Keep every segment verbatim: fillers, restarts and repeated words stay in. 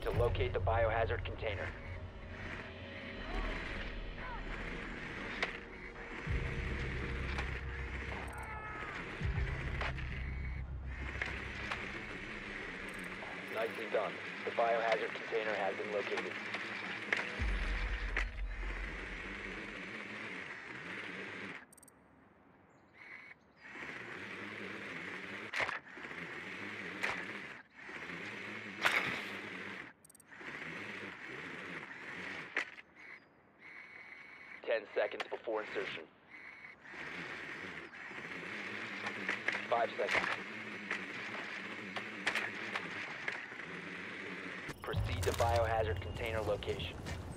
need to locate the biohazard container. Nicely done. The biohazard container has been located. Ten seconds before insertion. Five seconds. Proceed to biohazard container location.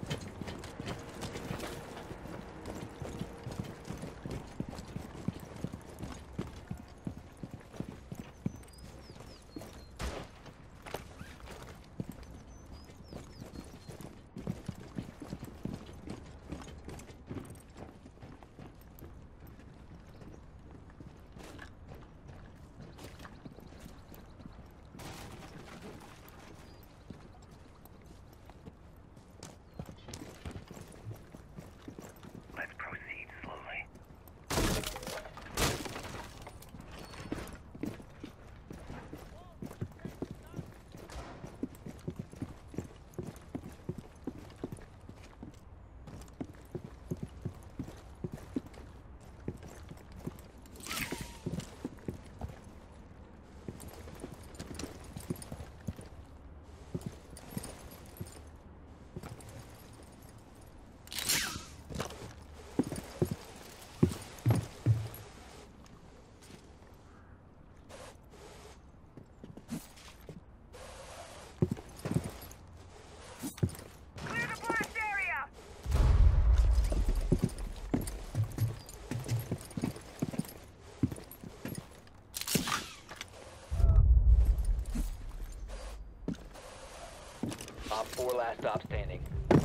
Op four last stop standing.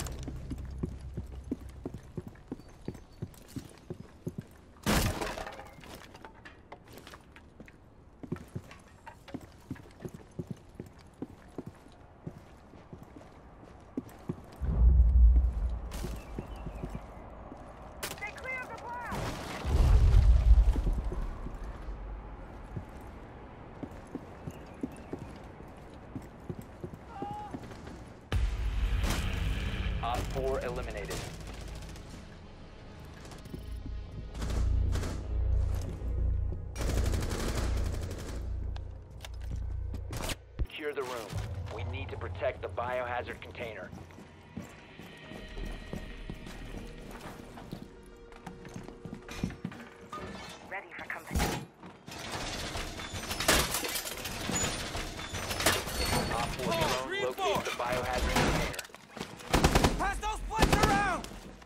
Op four eliminated. Secure the room. We need to protect the biohazard container. Ready for company. Op four drone locates the biohazard container. Pass those plates around!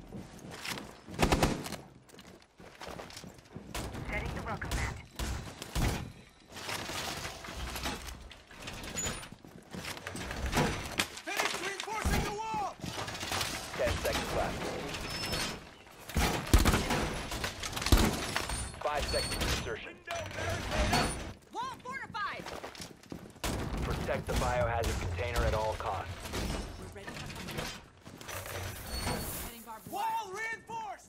Setting the welcome mat. Finish reinforcing the wall! Ten seconds left. Five seconds to insertion. Wall fortified! Protect the biohazard container at all costs. We're ready for company. Setting barbed wire. Wall reinforced!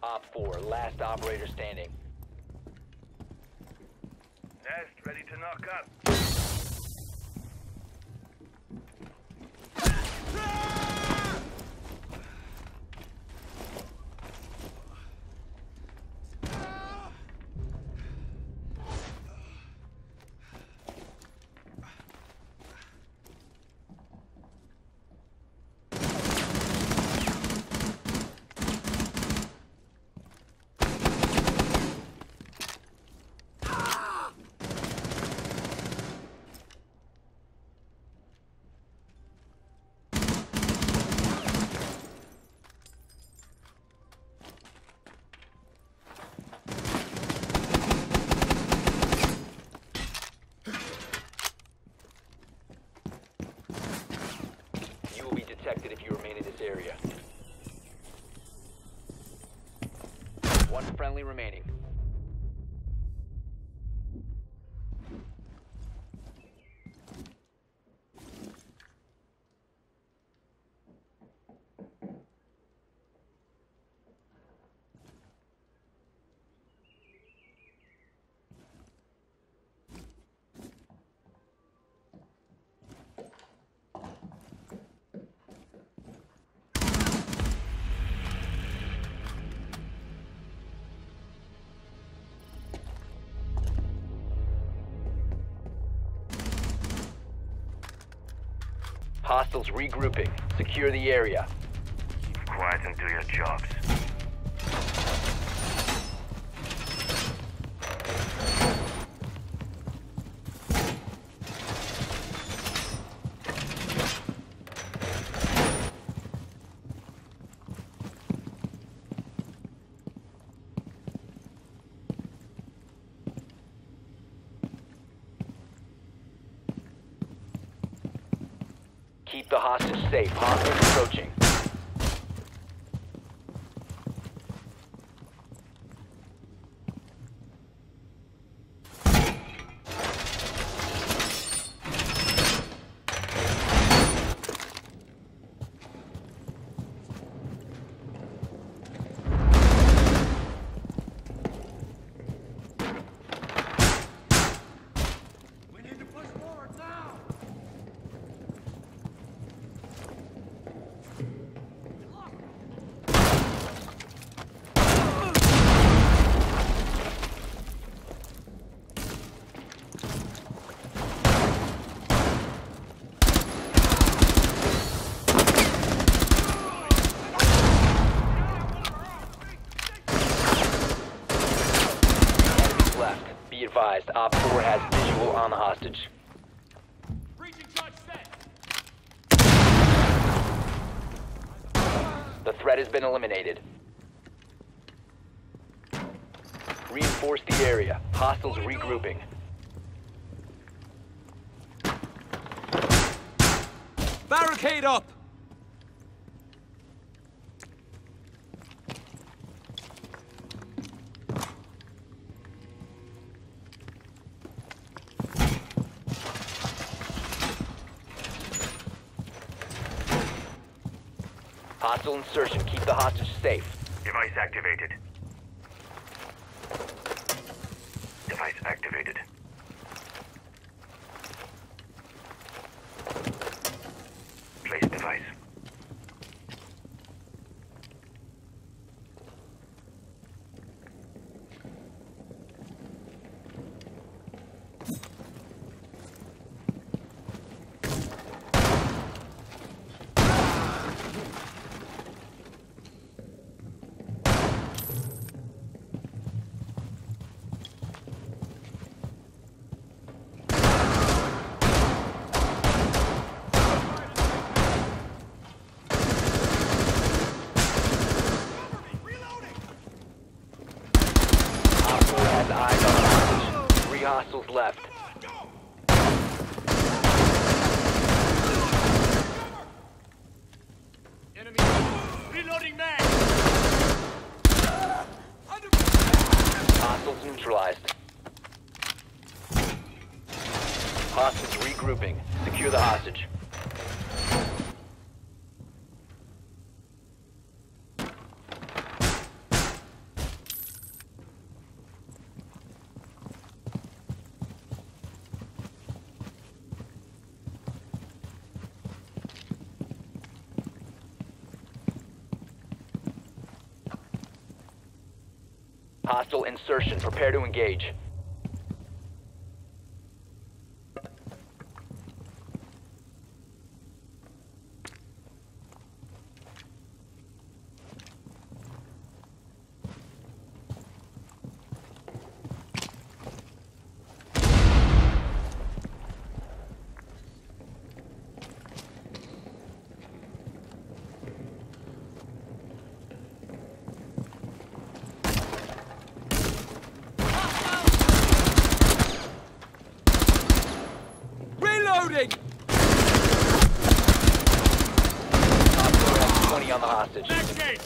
Op four, last operator standing. Nest ready to knock up. Detected if you remain in this area. One friendly remaining. Hostiles regrouping. Secure the area. Keep quiet and do your jobs. Keep the hostage safe. Hostiles approaching. We need to push forward now! Enemies left. Be advised, Op four has visual on the hostage. Breaching charge set! The threat has been eliminated. Reinforce the area. Hostiles regrouping. Barricade up! Hostile insertion. Keep the hostage safe. Device activated. Device activated. Place device. Op four has eyes on the hostage. Three hostiles left. Enemy! Reloading mag! Hostiles neutralized. Hostiles regrouping. Secure the hostage. Hostile insertion. Prepare to engage. Reloading! Hostile has twenty on the hostage. Next gate!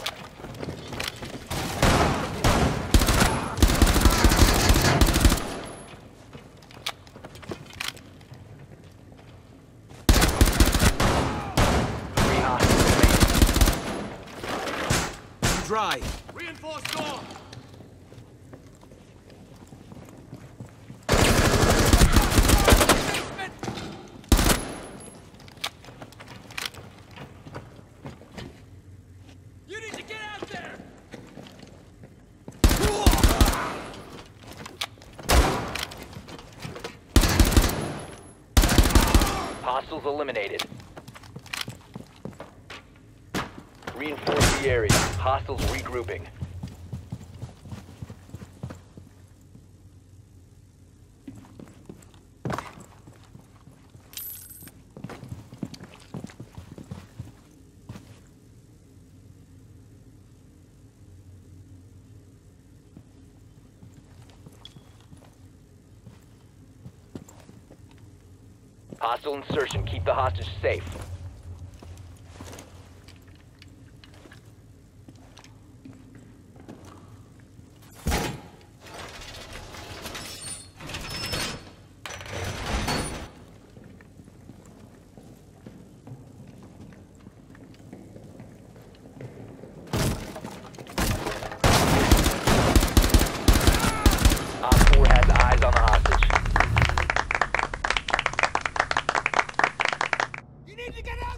Three hostiles remaining. Dry. Reinforced door! You need to get out there! Hostiles eliminated. Reinforce the area. Hostiles regrouping. Hostile insertion. Keep the hostage safe. Op four has eyes on the hostage. You need to get out!